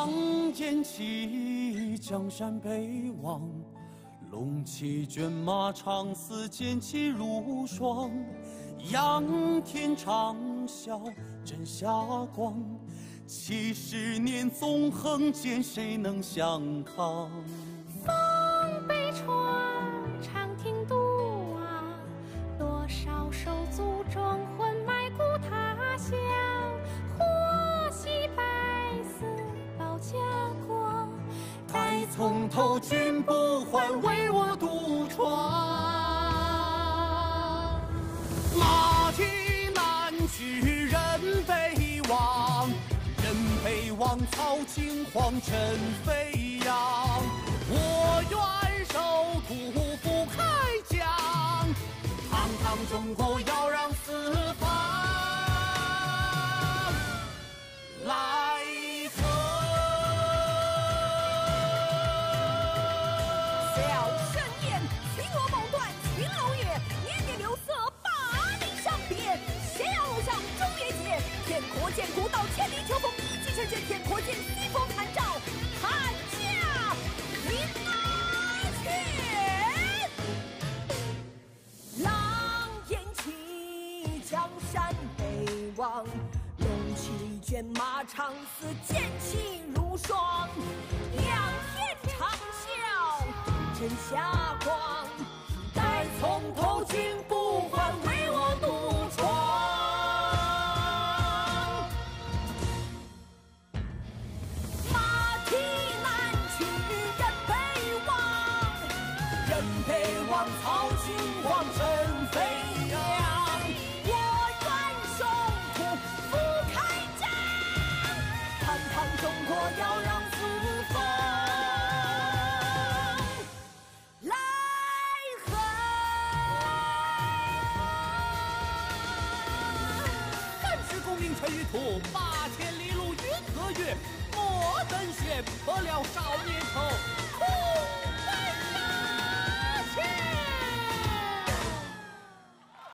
狼烟起，江山北望。龙骑卷马，长嘶剑气如霜。仰天长啸，震霞光。70年纵横间，谁能相抗？ 风北川，长亭独望。多少手足壮魂埋骨他乡。火洗白丝保家光。 待从头，君不还，为我独闯。马蹄难去人北望，人北望，曹惊惶，尘飞扬。我愿守土，不开疆，堂堂中国，要让四方来贺。 小盛宴，青罗梦断青楼月，年年六色把你上边。咸阳路上中元节，天阔见古道，千里秋风一骑成卷，天阔见西风看照，看驾迎来前。狼烟起，江山北望。龙骑卷马，长嘶剑气如霜。仰天长啸，震霞光。待从头，君不还，为我独闯。马蹄难去人北望，人北望，曹惊惶，尘飞扬。我愿守土，不开疆，堂堂中国，要让四方来贺。 三十功名尘与土，8000里路云和月。莫等闲，破了少年愁，空